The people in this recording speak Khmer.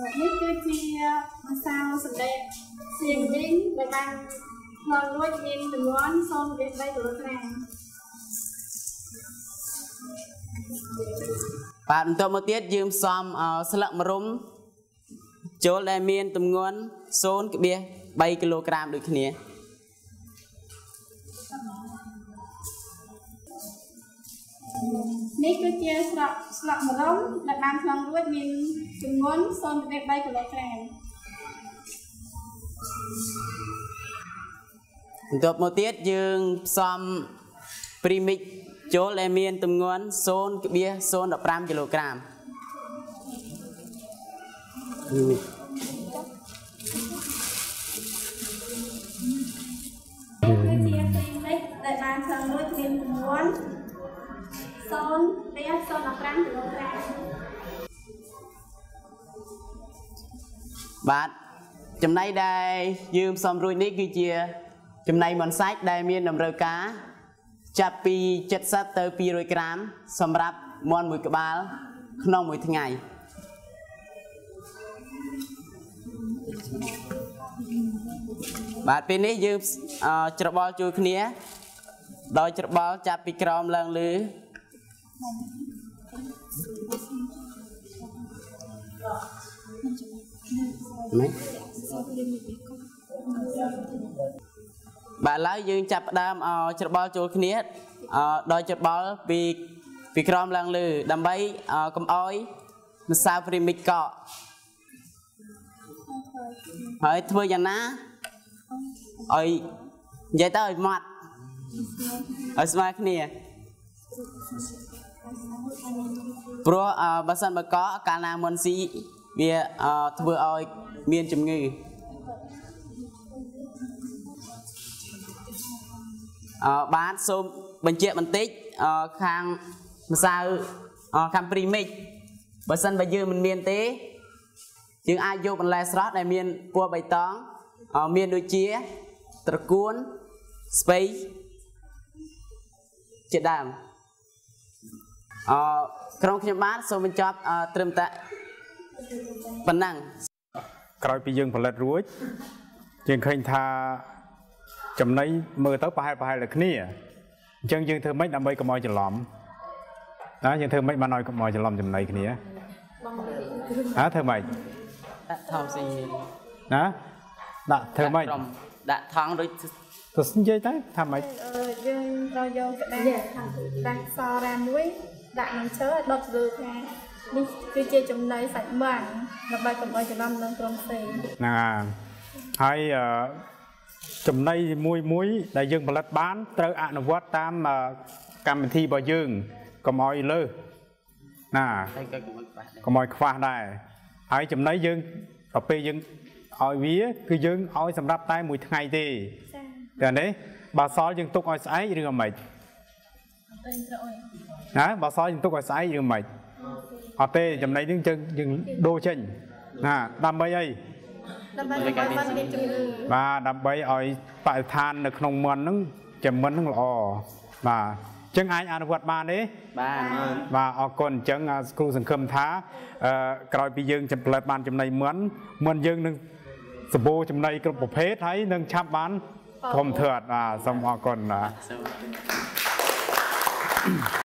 នេះគឺជាភាសាសម្លេងសៀងវិញដែលបានមករួចមានចំនួន 0.3 គីឡូក្រាមបាទបន្តមកទៀតយើងផ្សំស្លឹកម្រុំចូលដែលមានទម្ងន់ 0.3 គីឡូក្រាមដូចគ្នានេះគឺជាស្លឹកម្រុំដែលបានផ្សំរួចមានទម្ងន់ 0.3 គីឡូក្រាមបន្ទាប់មកទៀតយើងផ្សំព្រីមិចចូលដែលមានទម្ងន់ 0.015 គីឡូក្រាមនេះគឺជាព្រីមិចដែលបានផ្សំរួចមានទម្ងន់ 0.015 គីឡូក្រាមបាទចំណីដែលយើងផ្សំរួចនេះគឺជាចំណីមាន់សាច់ដែលមានតម្រូវការចាប់ពី70ទៅ200ក្រាមសម្រាប់មាន់មួយក្បាលក្នុងមួយថ្ងៃបាទពេលនេះយើងច្របល់ជួយគ្នាដោយច្របល់ចាប់ពីក្រោមឡើងលើបាទឡើយយើងចាប់ផ្ដើមច្របល់ចូលគ្នាដោយច្របល់ពីក្រោមឡើងលើដើម្បីកុំឲ្យម្សៅព្រីមិចកកហើយធ្វើយ៉ាងណាឲ្យនិយាយទៅឲ្យម៉ត់ឲ្យស្មើគ្នាព្រោះបើសិនបើកកកាលណាមុនស៊ីវាធ្វើឲ្យមានជំងឺបាទសូមបញ្ជាក់បន្តិចខាងម្សៅខាងព្រីមិចបើសិនបើយើងមិនមានទេយើងអាចយកបន្លែស្រស់ដែលមានពណ៌បៃតងមានដូចជាត្រកួនស្ពៃជាដើមក្រុមខ្ញុំបាទសូមបញ្ចប់ត្រឹមតែប៉ុណ្ណឹងក្រោយពីយើងផលិតរួចយើងឃើញថាចំណីមើលទៅប្រហែលតែគ្នាអញ្ចឹងយើងធ្វើម៉េចដើម្បីកុំឲ្យច្រឡំណាយើងធ្វើម៉េចបានឲ្យកុំឲ្យច្រឡំចំណីគ្នាធ្វើម៉េចដាក់ថង់ស៊ីណាដាក់ធ្វើម៉េចដាក់ថង់ដូចទៅនិយាយទៅថាម៉េចយើងត្រូវយកក្តារដាក់សរ៉ាមួយដាក់នឹងឈើដុតលើថានេះគឺជាចំណីសាច់មាន់ដើម្បីកុំឲ្យច្រឡំនឹងក្រុមផ្សេងហ្នឹងហើយចំណីមួយដែលយើងផលិតបានត្រូវអនុវត្តតាមកម្មវិធីរបស់យើងកុំឲ្យលើសណាកុំឲ្យខ្វះដែរហើយចំណីយើងដល់ពេលយើងឲ្យវាគឺយើងឲ្យសម្រាប់តែមួយថ្ងៃទេតែនេះបើសល់យើងទុកឲ្យស្អែកឬមិនណាបើសល់យើងទុកឲ្យស្អែកឬមិនអត់ទេចំណីយើងដូរចេញណាដើម្បីអីដើម្បីឲ្យបានមានជំងឺបាទដើម្បីឲ្យបរិស្ថាននៅក្នុងមាន់ហ្នឹងចាំមាន់ហ្នឹងល្អបាទអញ្ចឹងអាចអនុវត្តបានទេបាទអរគុណអញ្ចឹងគ្រូសង្ឃឹមថាក្រោយពីយើងផលិតបានចំណីមាន់យើងនឹងសម្បូរចំណីគ្រប់ប្រភេទហើយនឹងឆាប់បានធំធាត់បាទសូមអរគុណបាទ